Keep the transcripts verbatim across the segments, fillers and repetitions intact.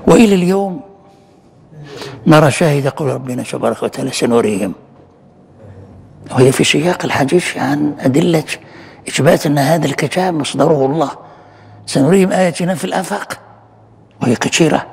وإلى اليوم نرى شاهد قول ربنا تبارك وتعالى سنريهم، وهي في سياق الحديث عن أدلة إثبات أن هذا الكتاب مصدره الله. سنريهم آياتنا في الآفاق وهي كثيرة،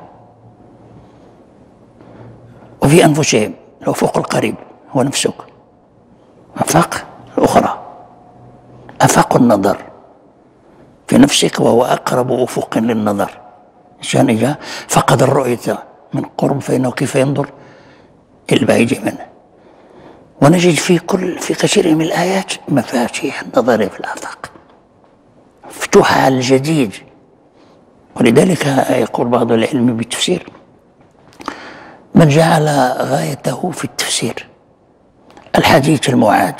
وفي أنفسهم الأفق القريب هو نفسك، آفاق الأخرى آفاق النظر في نفسك وهو أقرب أفق للنظر. الإنسان إذا فقد الرؤية من قرب فإنه كيف ينظر إلى البعيد منه. ونجد في كل في كثير من الآيات مفاتيح النظر في الآفاق مفتوحة على الجديد. ولذلك يقول بعض العلم بالتفسير: من جعل غايته في التفسير الحديث المعاد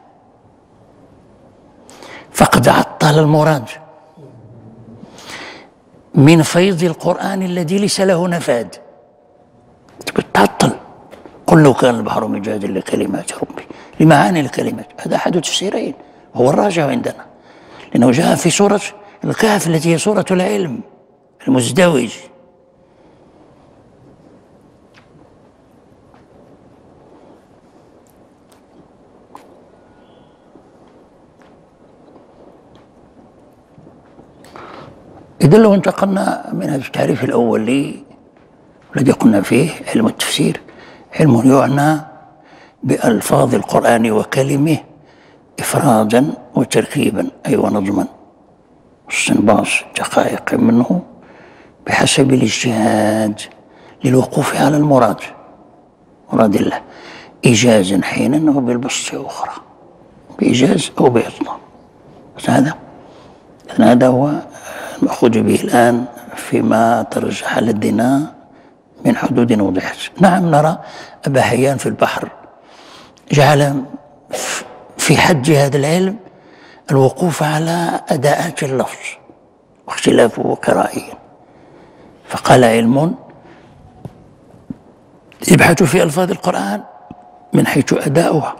فقد عطل المراد من فيض القرآن الذي ليس له نفاد. بتعطل. قل لو كان البحر مجادا لكلمات ربي لمعاني الكلمات، هذا أحد تفسيرين هو الراجع عندنا، لأنه جاء في سورة الكهف التي هي سورة العلم المزدوج. إذا لو انتقلنا من هذا التعريف الأول لي الذي قلنا فيه علم التفسير علم يعنى بألفاظ القرآن وكلمه إفرادا وتركيبا أي ونظما، واستنباط دقائق منه بحسب الاجتهاد للوقوف على المراد مراد الله إيجازا حينا وبالبسط أخرى، بإيجاز أو بإطلاق. هذا هذا هو المأخوذ به الآن فيما ترجح لدينا من حدود وضحت. نعم نرى أبا حيان في البحر جعل في حد هذا العلم الوقوف على أداءات اللفظ واختلافه قرائيا، فقال: علم يبحث في ألفاظ القرآن من حيث أداؤها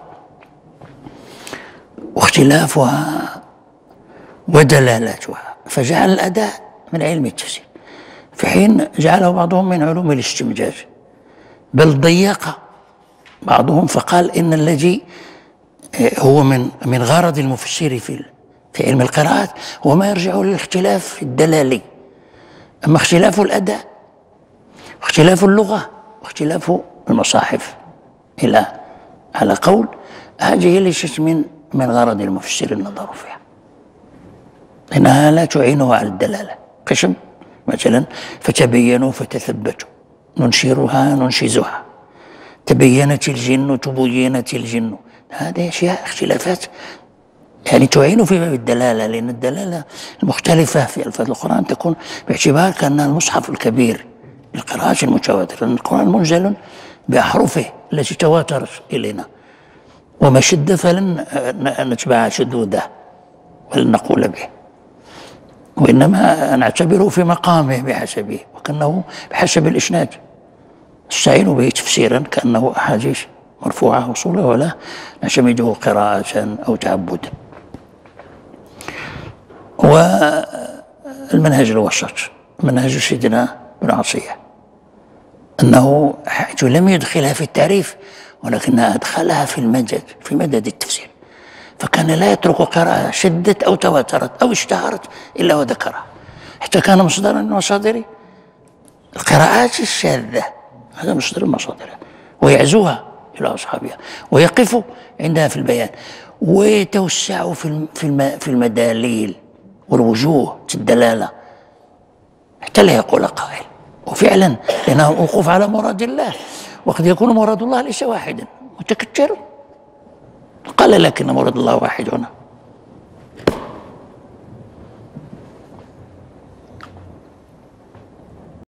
واختلافها ودلالاتها، فجعل الأداء من علم التفسير، في حين جعله بعضهم من علوم الاستمجاج، بل ضيق بعضهم فقال إن الذي هو من من غرض المفسر في في علم القراءات هو ما يرجع للاختلاف الدلالي، أما اختلاف الأداء واختلاف اللغة واختلاف المصاحف إلى على قول هذه ليست من من غرض المفسر النظر فيها، إنها لا تعينه على الدلالة. قسم مثلا: فتبينوا فتثبتوا، ننشرها ننشزها، تبينت الجن تبينت الجن، هذه أشياء اختلافات يعني تعين في باب الدلالة، لأن الدلالة المختلفة في ألفاظ القرآن تكون باعتبار كأنها المصحف الكبير للقراءات المتواترة، لأن القرآن منزل بأحرفه التي تواترت إلينا، وما شد فلن نتبع شذوذه ولن نقول به، وإنما نعتبره في مقامه بحسبه، وكأنه بحسب الإسناد نستعين به تفسيرا كأنه أحاديث مرفوعة وصولة، ولا نعتمده قراءة أو تعبدا. والمنهج الوسط منهج سيدنا ابن عطية أنه حيث لم يدخلها في التعريف ولكنها أدخلها في المدد في مدد التفسير، فكان لا يترك قراءة شدت أو تواترت أو اشتهرت إلا وذكرها، حتى كان مصدرا من مصادر القراءات الشاذة، هذا مصدر المصادر، ويعزوها إلى أصحابها ويقف عندها في البيان، ويتوسع في في المداليل والوجوه الدلالة حتى لا يقول قائل. وفعلا لأنه الوقوف على مراد الله، وقد يكون مراد الله ليس واحدا متكثر، قال لكن مراد الله واحد هنا،